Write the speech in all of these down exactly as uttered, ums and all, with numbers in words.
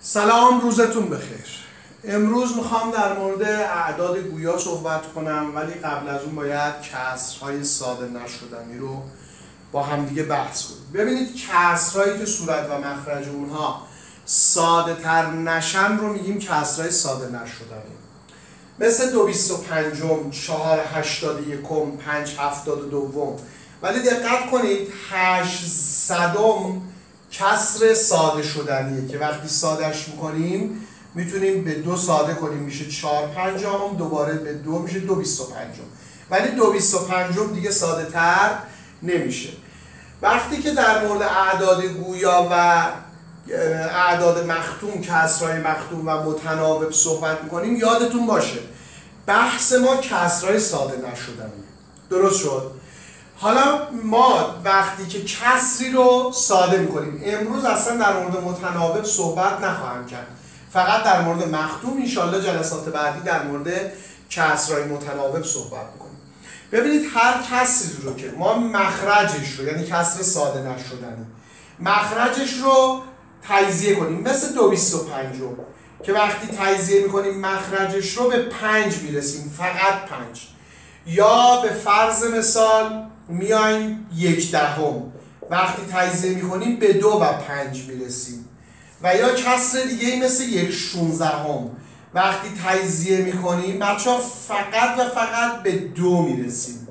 سلام، روزتون بخیر. امروز میخوام در مورد اعداد گویا صحبت کنم، ولی قبل از اون باید کسرهای ساده نشدنی رو با همدیگه بحث کنیم. ببینید کسرهایی که صورت و مخرج اونها ساده تر نشن رو میگیم کسرهای ساده نشدنی، مثل دو بیست و پنجم، چهار هشتاد یکم، پنج هفتاد و دوم. ولی دقت کنید هشت صدم کسر ساده شدنیه که وقتی سادهش میکنیم میتونیم به دو ساده کنیم، میشه چهار پنجم، دوباره به دو میشه دو بیست و پنجم. ولی دو بیست و پنجم دیگه ساده تر نمیشه. وقتی که در مورد اعداد گویا و اعداد مختوم، کسرهای مختوم و متناوب صحبت میکنیم، یادتون باشه بحث ما کسرهای ساده نشدنیه. درست شد؟ حالا ما وقتی که کسری رو ساده میکنیم، امروز اصلا در مورد متناوب صحبت نخواهم کرد، فقط در مورد مختوم. انشالله جلسات بعدی در مورد کسرهای متناوب صحبت میکنیم. ببینید هر کسری رو که ما مخرجش رو، یعنی کسر ساده نشدنی، مخرجش رو تجزیه کنیم، مثل دو بیست و پنجم که وقتی تجزیه میکنیم مخرجش رو به پنج میرسیم، فقط پنج. یا به فرض مثال میایم یک دهم، وقتی تجزیه میکنیم به دو و پنج میرسیم. و یا کسر دیگه مثل یک شونزدهم، وقتی تجزیه میکنیم بچه ها فقط و فقط به دو میرسیم.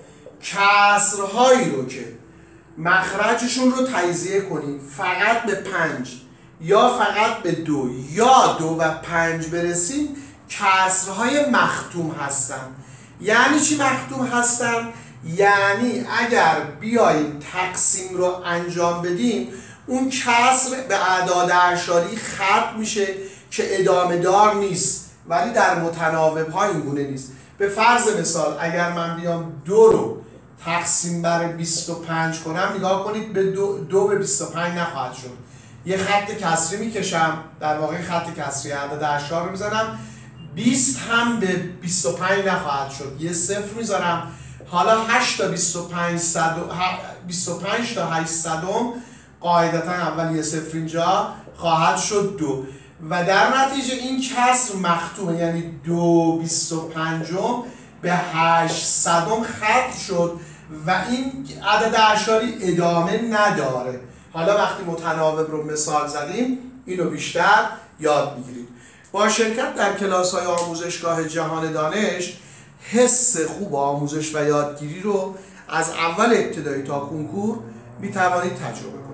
کسرهایی رو که مخرجشون رو تجزیه کنیم فقط به پنج یا فقط به دو یا دو و پنج برسیم، کسرهای مختوم هستن. یعنی چی مختوم هستن؟ یعنی اگر بیاییم تقسیم رو انجام بدیم، اون کسر به اعداد اعشاری ختم میشه که ادامه دار نیست، ولی در متناوب ها این گونه نیست. به فرض مثال اگر من بیام دو رو تقسیم بر بیست و پنج کنم، نگاه کنید به دو, دو به بیست و پنج نخواهد شد. یه خط کسری میکشم، در واقع خط کسری اعداد اعشار رو میزنم، بیست هم به بیست و پنج نخواهد شد، یه صفر میذارم. حالا هشت تا بیست و پنج بیست و پنج تا هشتصدم قاعدتا اول یه صفر اینجا خواهد شد دو، و در نتیجه این کسر مختومه، یعنی دو بیست و پنجم به هشتصدم ختم شد و این عدد اعشاری ادامه نداره. حالا وقتی متناوب رو مثال زدیم اینو بیشتر یاد میگیرید. با شرکت در کلاس‌های آموزشگاه جهان دانش، حس خوب آموزش و یادگیری رو از اول ابتدایی تا کنکور میتوانید تجربه کنید.